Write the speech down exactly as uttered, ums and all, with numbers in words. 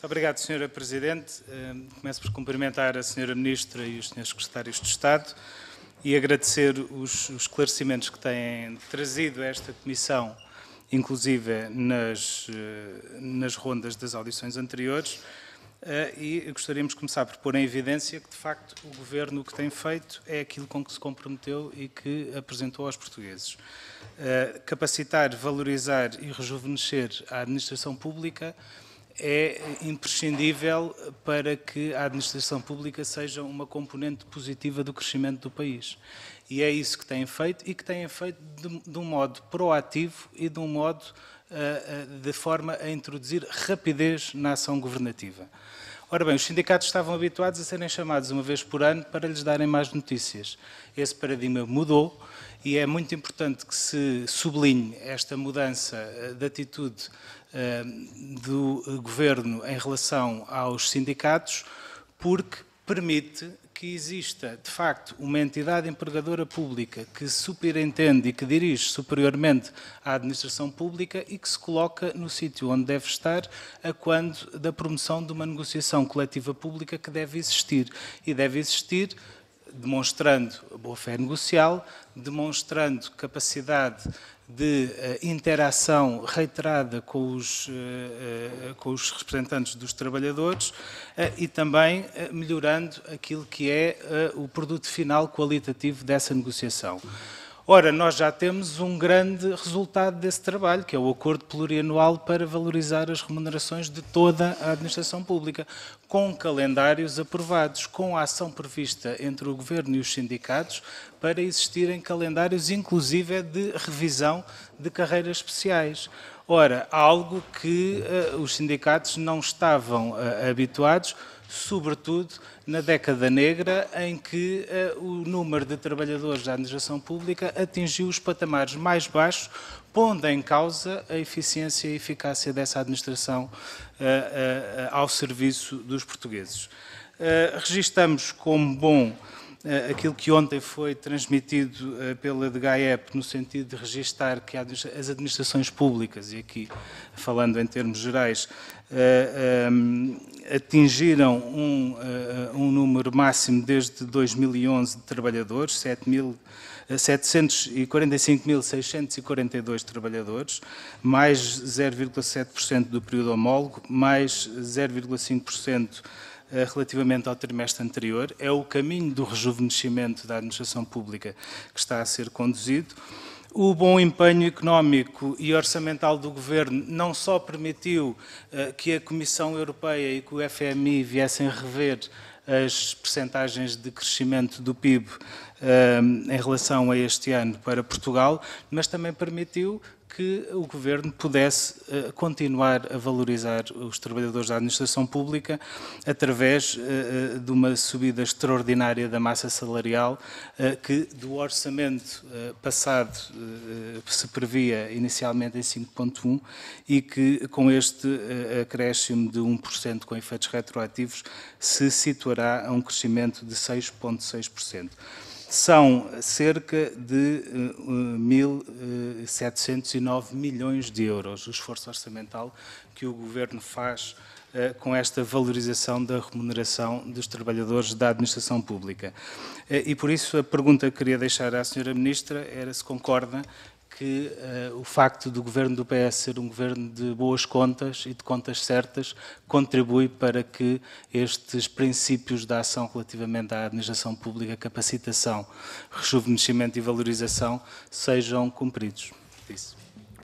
Muito obrigado, senhora Presidente. Começo por cumprimentar a senhora Ministra e os senhores Secretários de Estado e agradecer os esclarecimentos que têm trazido a esta Comissão, inclusive nas, nas rondas das audições anteriores. E gostaríamos de começar por pôr em evidência que, de facto, o Governo o que tem feito é aquilo com que se comprometeu e que apresentou aos portugueses. Capacitar, valorizar e rejuvenescer a administração pública é imprescindível para que a administração pública seja uma componente positiva do crescimento do país. E é isso que têm feito e que têm feito de, de um modo proativo e de um modo uh, uh, de forma a introduzir rapidez na ação governativa. Ora bem, os sindicatos estavam habituados a serem chamados uma vez por ano para lhes darem mais notícias. Esse paradigma mudou e é muito importante que se sublinhe esta mudança de atitude uh, do Governo em relação aos sindicatos, porque permite que exista, de facto, uma entidade empregadora pública que superintende e que dirige superiormente à administração pública e que se coloca no sítio onde deve estar a quando da promoção de uma negociação coletiva pública que deve existir. E deve existir demonstrando boa-fé negocial, demonstrando capacidade de uh, interação reiterada com os, uh, uh, com os representantes dos trabalhadores uh, e também uh, melhorando aquilo que é uh, o produto final qualitativo dessa negociação. Ora, nós já temos um grande resultado desse trabalho, que é o Acordo Plurianual para valorizar as remunerações de toda a administração pública, com calendários aprovados, com a ação prevista entre o Governo e os sindicatos para existirem calendários, inclusive de revisão de carreiras especiais. Ora, algo que uh, os sindicatos não estavam uh, habituados, sobretudo na década negra, em que uh, o número de trabalhadores da administração pública atingiu os patamares mais baixos, pondo em causa a eficiência e eficácia dessa administração uh, uh, ao serviço dos portugueses. Uh, registamos como bom aquilo que ontem foi transmitido pela D G A E P, no sentido de registar que as administrações públicas, e aqui falando em termos gerais, atingiram um, um número máximo desde dois mil e onze de trabalhadores, setecentos e quarenta e cinco mil seiscentos e quarenta e dois trabalhadores, mais zero vírgula sete por cento do período homólogo, mais zero vírgula cinco por cento relativamente ao trimestre anterior. É o caminho do rejuvenescimento da administração pública que está a ser conduzido. O bom empenho económico e orçamental do Governo não só permitiu uh, que a Comissão Europeia e que o F M I viessem rever as percentagens de crescimento do P I B uh, em relação a este ano para Portugal, mas também permitiu que o Governo pudesse uh, continuar a valorizar os trabalhadores da administração pública através uh, de uma subida extraordinária da massa salarial uh, que do orçamento uh, passado uh, se previa inicialmente em cinco vírgula um e que com este uh, acréscimo de um por cento com efeitos retroativos se situará a um crescimento de seis vírgula seis por cento. São cerca de uh, mil setecentos e nove milhões de euros o esforço orçamental que o Governo faz uh, com esta valorização da remuneração dos trabalhadores da administração pública. Uh, e por isso a pergunta que queria deixar à senhora Ministra era se concorda que uh, o facto do Governo do P S ser um Governo de boas contas e de contas certas contribui para que estes princípios da ação relativamente à administração pública, capacitação, rejuvenescimento e valorização sejam cumpridos. Isso.